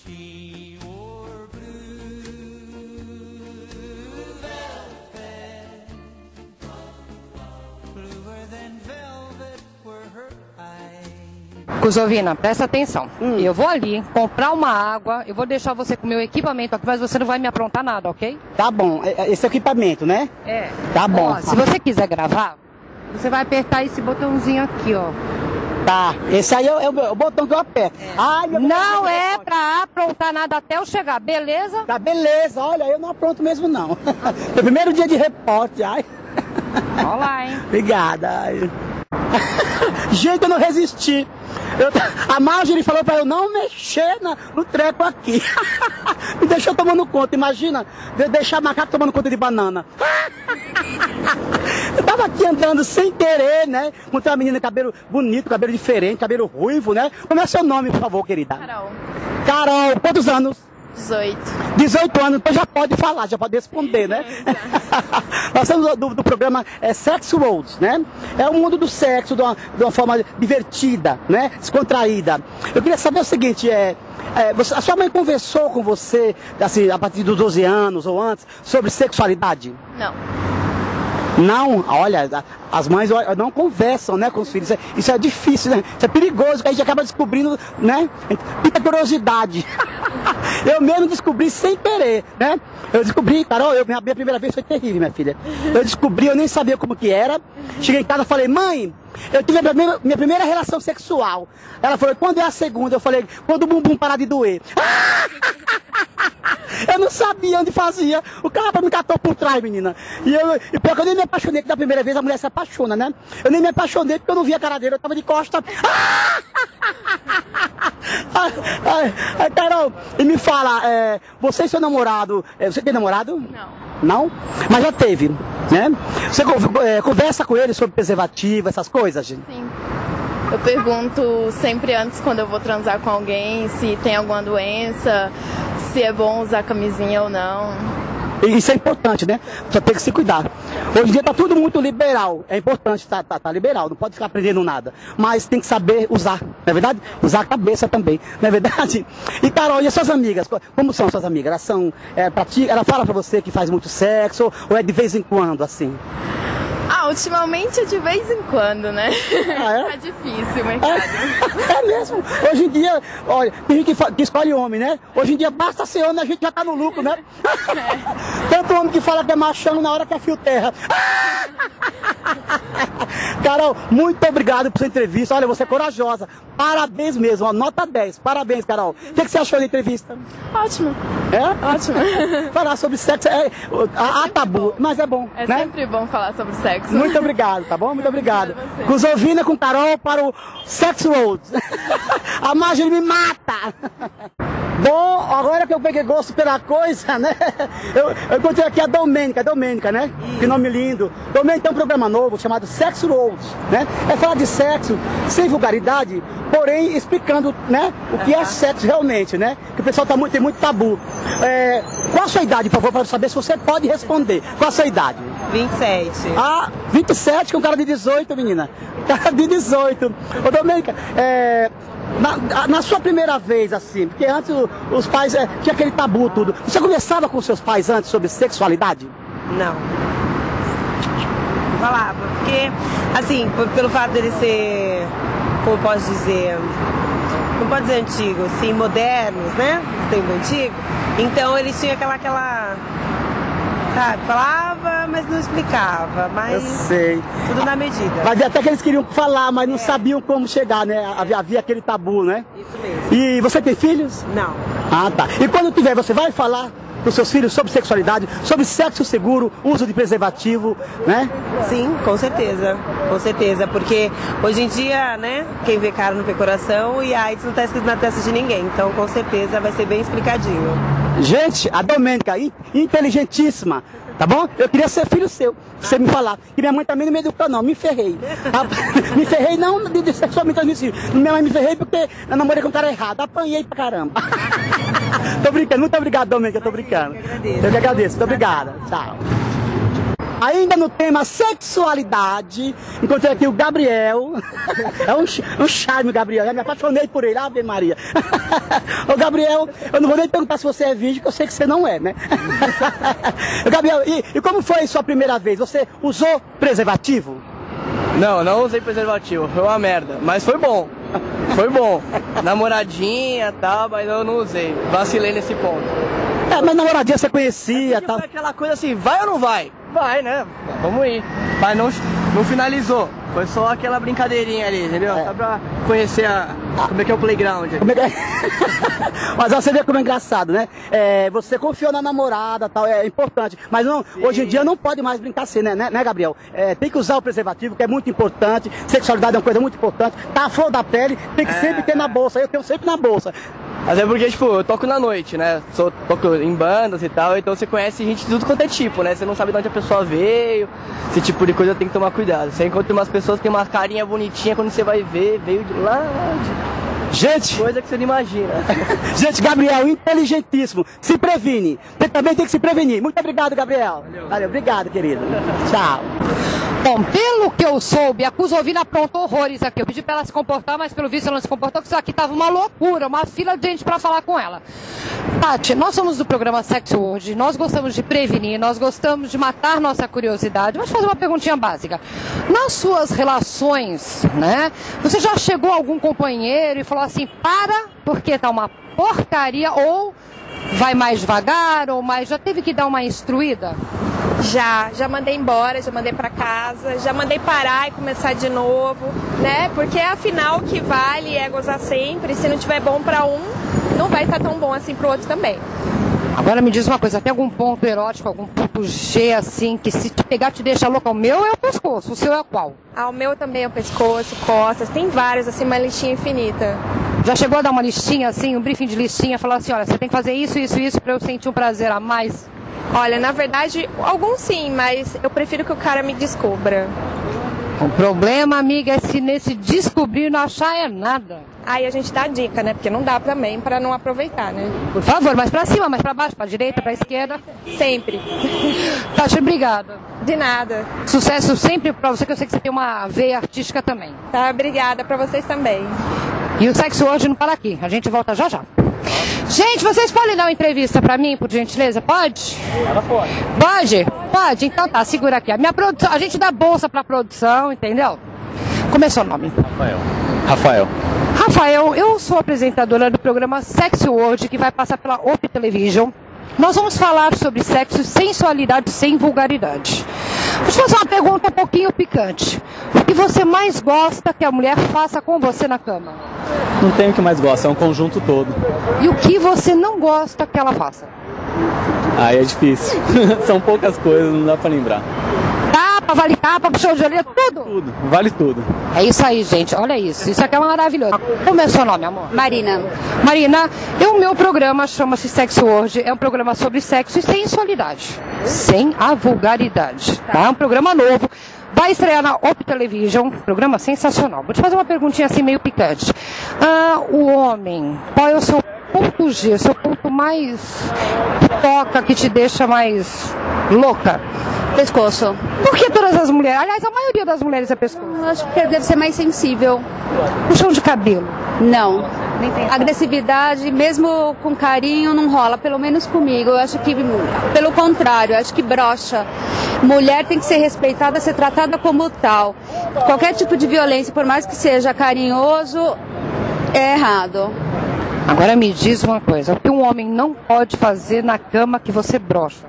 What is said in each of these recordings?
She wore blue velvet, bluer than velvet were her eyes. Cusovina, presta atenção. Eu vou ali comprar uma água, eu vou deixar você com o meu equipamento aqui, mas você não vai me aprontar nada, ok? Tá bom, esse equipamento, né? É. Tá bom. Ó, se você quiser gravar, você vai apertar esse botãozinho aqui, ó. Tá, esse aí é o botão que eu aperto. Ai, meu Não é pra aprontar nada até eu chegar, beleza? Tá, beleza, olha, eu não apronto mesmo não. Meu primeiro dia de repórter, ai. Olá, hein? Obrigada. Ai. Gente, eu não resisti. A Marjorie falou pra eu não mexer no treco aqui. Me deixou tomando conta, imagina, deixar macaco tomando conta de banana. Eu tava aqui andando sem querer, né? Encontrei uma menina de cabelo bonito, cabelo diferente, cabelo ruivo, né? Como é seu nome, por favor, querida? Carol. Carol, quantos anos? 18. 18 anos, então já pode falar, já pode responder, né? Nós estamos do programa Sex World, né? É o mundo do sexo de uma forma divertida, né? Descontraída. Eu queria saber o seguinte, a sua mãe conversou com você, assim, a partir dos 12 anos ou antes, sobre sexualidade? Não. Não, olha, as mães não conversam, né, com os filhos. Isso é difícil, né? Isso é perigoso, que a gente acaba descobrindo, né? Muita curiosidade. Eu mesmo descobri sem querer, né? Eu descobri, Carol, minha primeira vez foi terrível, minha filha. Eu descobri, eu nem sabia como que era. Cheguei em casa e falei, mãe, eu tive minha primeira relação sexual. Ela falou, quando é a segunda? Eu falei, quando o bumbum parar de doer. Eu não sabia onde fazia. O cara me catou por trás, menina. E pior que eu nem me apaixonei, porque da primeira vez a mulher se apaixona, né? Eu nem me apaixonei porque eu não via a cara dele, eu tava de costa. Carol, e me fala, você e seu namorado, você tem namorado? Não. Não? Mas já teve, né? Você conversa com ele sobre preservativo, essas coisas, gente? Sim. Eu pergunto sempre antes, quando eu vou transar com alguém, se tem alguma doença, se é bom usar camisinha ou não. Isso é importante, né? Só tem que se cuidar. Hoje em dia tá tudo muito liberal. É importante tá liberal, não pode ficar aprendendo nada. Mas tem que saber usar, não é verdade? Usar a cabeça também, não é verdade? E Carol, e as suas amigas? Como são suas amigas? Elas são, ela fala pra você que faz muito sexo ou é de vez em quando, assim? Ultimamente é de vez em quando, né? Ah, é? Tá difícil o mercado. É mesmo. Hoje em dia, olha, tem gente que escolhe homem, né? Hoje em dia basta ser homem, a gente já tá no lucro, né? Tanto homem que fala que é machão na hora que é fio terra. Carol, muito obrigado por sua entrevista. Olha, você é corajosa. Parabéns mesmo, ó, nota 10. Parabéns, Carol. O que você achou da entrevista? Ótimo. É? Ótimo. Falar sobre sexo há tabu, mas é bom. É né? sempre bom falar sobre sexo. Muito obrigado, tá bom? Muito obrigado. Obrigada a você. Cusovina com Carol para o Sex World. A Marjorie me mata. Bom, agora que eu peguei gosto pela coisa, né? Eu encontrei aqui a Domênica, né? Que nome lindo. Domênica tem um programa novo chamado Sex World, né? É falar de sexo sem vulgaridade, porém explicando, né? O que é sexo realmente, né? Que o pessoal tem muito tabu. Qual a sua idade, por favor, para saber se você pode responder? Qual a sua idade? 27. 27 com um cara de 18, menina. Cara de 18. Ô, Domênica, na sua primeira vez, assim, porque antes os pais tinha aquele tabu tudo. Você conversava com seus pais antes sobre sexualidade? Não. Falava, porque, assim, pelo fato dele ser, como posso dizer, não pode dizer antigo, sim, modernos, né? Tempo antigo. Então eles tinham aquela sabe, falava, mas não explicava, mas eu sei. Tudo na medida. Mas até que eles queriam falar, mas não sabiam como chegar, né? Havia aquele tabu, né? Isso mesmo. E você tem filhos? Não. Ah, tá. E quando tiver, você vai falar para os seus filhos sobre sexualidade, sobre sexo seguro, uso de preservativo, né? Sim, com certeza, porque hoje em dia, né, quem vê cara não vê coração e a AIDS não está escrito na testa de ninguém, então com certeza vai ser bem explicadinho. Gente, a Domênica, inteligentíssima, tá bom? Eu queria ser filho seu, você me falar. E minha mãe também não me educou, não, me ferrei. Me ferrei não de sexualmente transmissível. Minha mãe me ferrei porque eu namorei com um cara errado, apanhei pra caramba. Tô brincando, muito obrigado, Domênica, eu tô brincando. Eu que agradeço, muito obrigada. Tchau. Ainda no tema sexualidade, encontrei aqui o Gabriel. É um charme, Gabriel. Eu me apaixonei por ele, Ave Maria. Ô Gabriel, eu não vou nem perguntar se você é virgem, que eu sei que você não é, né? Gabriel, e como foi sua primeira vez? Você usou preservativo? Não usei preservativo, foi uma merda, mas foi bom. Foi bom. Namoradinha e tal, mas eu não usei. Vacilei nesse ponto. Mas namoradinha você conhecia, tal. Foi aquela coisa assim, vai ou não vai? Vai, né? Vamos ir. Mas não finalizou. Foi só aquela brincadeirinha ali, entendeu? Só pra conhecer como é que é o playground. Mas você vê como é engraçado, né? Você confiou na namorada, tal, é importante. Mas não, hoje em dia não pode mais brincar assim, né, Gabriel? Tem que usar o preservativo, que é muito importante. Sexualidade é uma coisa muito importante. Tá a flor da pele, tem que sempre ter na bolsa. Eu tenho sempre na bolsa. Mas é porque, tipo, eu toco na noite, né? Toco em bandas e tal, então você conhece gente de tudo quanto é tipo, né? Você não sabe de onde a pessoa veio, esse tipo de coisa tem que tomar cuidado. Você encontra umas pessoas que tem uma carinha bonitinha, quando você vai ver, veio de lá de... Gente! Coisa que você não imagina. Gente, Gabriel, inteligentíssimo. Se previne. Você também tem que se prevenir. Muito obrigado, Gabriel. Valeu, obrigado, querido. Tchau. Bom, pelo que eu soube, a Cusovina aprontou horrores aqui. Eu pedi pra ela se comportar, mas pelo visto ela não se comportou, porque isso aqui tava uma loucura, uma fila de gente pra falar com ela. Tati, nós somos do programa Sexo Hoje, nós gostamos de prevenir, nós gostamos de matar nossa curiosidade. Vou te fazer uma perguntinha básica. Nas suas relações, né, você já chegou a algum companheiro e falou assim, para, porque tá uma porcaria, ou vai mais devagar, ou mais, já teve que dar uma instruída? Já mandei embora, já mandei pra casa, já mandei parar e começar de novo, né? Porque afinal o que vale é gozar sempre, se não tiver bom pra um, não vai estar tão bom assim pro outro também. Agora me diz uma coisa, tem algum ponto erótico, algum ponto G assim, que se te pegar te deixa louca? O meu é o pescoço, o seu é qual? O meu também é o pescoço, costas, tem vários, assim, uma listinha infinita. Já chegou a dar uma listinha assim, um briefing de listinha, falar assim, olha, você tem que fazer isso, isso, isso pra eu sentir um prazer a mais? Olha, na verdade, alguns sim, mas eu prefiro que o cara me descubra. O problema, amiga, é se nesse descobrir não achar é nada. Aí a gente dá dica, né? Porque não dá também pra não aproveitar, né? Por favor, mais pra cima, mais pra baixo, pra direita, pra esquerda. Sempre. Tati, obrigada. De nada. Sucesso sempre pra você, que eu sei que você tem uma veia artística também. Tá, obrigada pra vocês também. E o Sexo Hoje não para aqui, a gente volta já já. Gente, vocês podem dar uma entrevista pra mim, por gentileza? Pode? Ela pode. Pode? Pode? Então tá, segura aqui. A minha produção, a gente dá bolsa pra produção, entendeu? Como é seu nome? Rafael, eu sou apresentadora do programa Sexo Hoje, que vai passar pela OP Television. Nós vamos falar sobre sexo e sensualidade sem vulgaridade. Vou te fazer uma pergunta um pouquinho picante. O que você mais gosta que a mulher faça com você na cama? Não tem o que mais gosta, é um conjunto todo. E o que você não gosta que ela faça? Aí é difícil. São poucas coisas, não dá pra lembrar. Tapa, vale tapa, puxão de orelha, tudo? Tudo, vale tudo. É isso aí, gente, olha isso. Isso aqui é maravilhoso. Como é o seu nome, amor? Marina. Marina, o meu programa chama-se Sexo Hoje. É um programa sobre sexo e sensualidade. Sem a vulgaridade. Tá? É um programa novo. Vai estrear na OP Television, programa sensacional. Vou te fazer uma perguntinha assim meio picante. O homem, qual é o seu ponto G, o seu ponto mais que toca, que te deixa mais louca? Pescoço. Por que todas as mulheres? Aliás, a maioria das mulheres é pescoço. Eu acho que deve ser mais sensível. Puxão de cabelo? Não. Agressividade, mesmo com carinho, não rola, pelo menos comigo. Eu acho que, pelo contrário, eu acho que brocha. Mulher tem que ser respeitada, ser tratada como tal. Qualquer tipo de violência, por mais que seja carinhoso, é errado. Agora me diz uma coisa, o que um homem não pode fazer na cama que você brocha?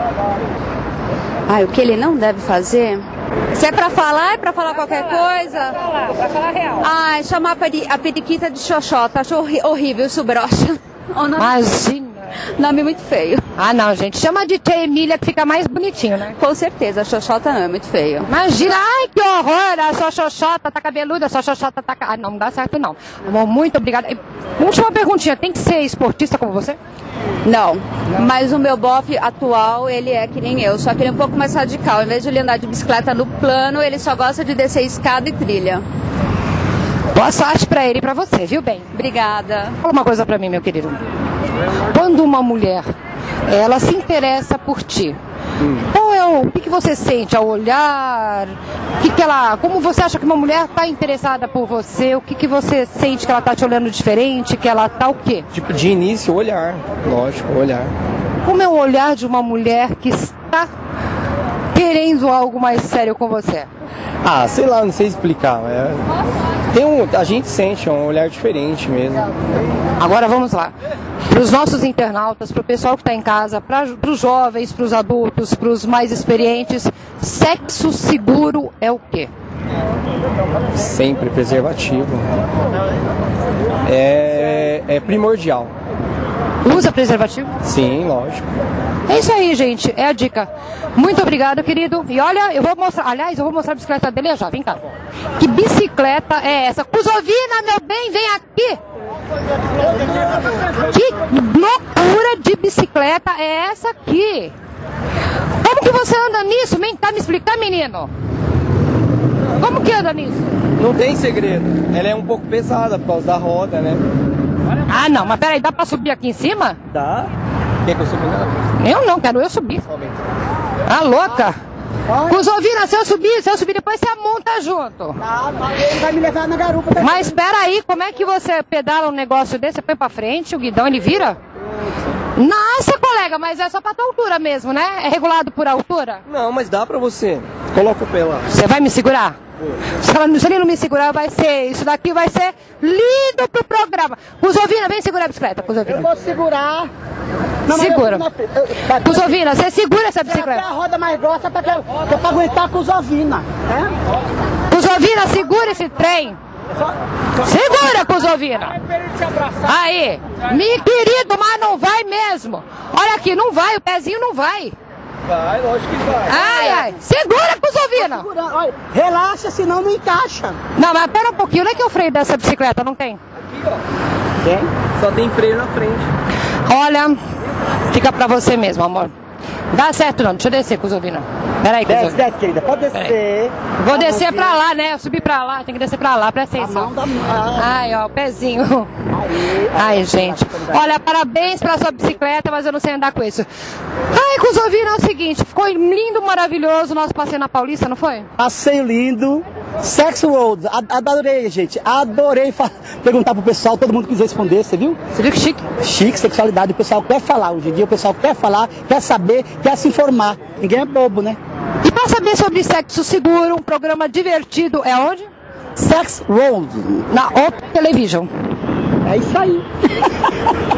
O que ele não deve fazer? Se é pra falar, é pra falar qualquer coisa? Pra falar real. Chamar a periquita de xoxota, acho horrível, isso brocha. Imagina. Nome muito feio. Não, gente, chama de Tia Emília que fica mais bonitinho, né? Com certeza, a xoxota não, é muito feio. Imagina, ai que horror, a sua xoxota tá cabeluda, a sua xoxota tá... não dá certo não. Amor, muito obrigada. Última perguntinha, tem que ser esportista como você? Não, mas o meu bofe atual, ele é que nem eu, só que ele é um pouco mais radical. Em vez de ele andar de bicicleta no plano, ele só gosta de descer escada e trilha. Boa sorte pra ele e pra você, viu bem? Obrigada. Fala uma coisa pra mim, meu querido. Quando uma mulher, ela se interessa por ti, O que você sente ao olhar? Como você acha que uma mulher está interessada por você? O que você sente que ela está te olhando diferente? Que ela está o quê? Tipo, de início, olhar. Lógico, olhar. Como é o olhar de uma mulher que está querendo algo mais sério com você? Ah, sei lá, não sei explicar. A gente sente um olhar diferente mesmo. Agora vamos lá. Para os nossos internautas, para o pessoal que está em casa, para os jovens, para os adultos, para os mais experientes, sexo seguro é o quê? Sempre preservativo. É primordial. Usa preservativo? Sim, lógico. É isso aí, gente. É a dica. Muito obrigado, querido. E olha, eu vou mostrar. Aliás, eu vou mostrar a bicicleta dele já. Vem cá. Que bicicleta é essa? Cusovina, meu bem, vem aqui. Que loucura de bicicleta é essa aqui? Como que você anda nisso? Tá me explicando, menino? Como que anda nisso? Não tem segredo. Ela é um pouco pesada por causa da roda, né? Ah, não. Mas peraí, dá pra subir aqui em cima? Dá. Quer que eu suba nela? Eu não, quero eu subir. Ah, louca. Cusovina, se eu subir, depois você monta junto. Ele vai me levar na garupa também. Mas espera aí, como é que você pedala um negócio desse? Você põe pra frente, o guidão ele vira? Nossa, colega, mas é só pra tua altura mesmo, né? É regulado por altura? Não, mas dá pra você. Coloca o pé lá. Você vai me segurar? Se ele não me segurar, isso daqui vai ser lindo pro programa. Cusovina, vem segurar a bicicleta, Cusovina. Eu vou segurar. Não, segura. Cusovina, você segura essa bicicleta. A roda mais grossa pra aguentar a Cusovina. Cusovina, segura esse trem. Segura, Cusovina. Aí, meu querido, mas não vai mesmo. Olha aqui, não vai, o pezinho não vai. Vai, lógico que vai. Ai, segura, Cusovina. Olha, relaxa, senão não encaixa. Não, mas pera um pouquinho, onde é que é o freio dessa bicicleta? Não tem? Aqui, ó. Tem? Só tem freio na frente. Olha, fica pra você mesmo, amor. Dá certo não, deixa eu descer, Cusovina. Peraí, Cusovina. Desce, querida, pode descer. Vou descer pra lá, né? Eu subi pra lá, tem que descer pra lá, presta atenção. Ai, ó, o pezinho. Ai, gente. Olha, parabéns pela sua bicicleta, mas eu não sei andar com isso. Ai, Cusovina, é o seguinte, ficou lindo, maravilhoso o nosso passeio na Paulista, não foi? Passeio lindo. Sex World, adorei, gente. Adorei perguntar pro pessoal, todo mundo quis responder, você viu? Você viu que chique? Chique, sexualidade, o pessoal quer falar. Hoje em dia o pessoal quer falar, quer saber, quer se informar. Ninguém é bobo, né? E para saber sobre sexo seguro, um programa divertido, é onde? Sex World. Na Op Television. É isso aí.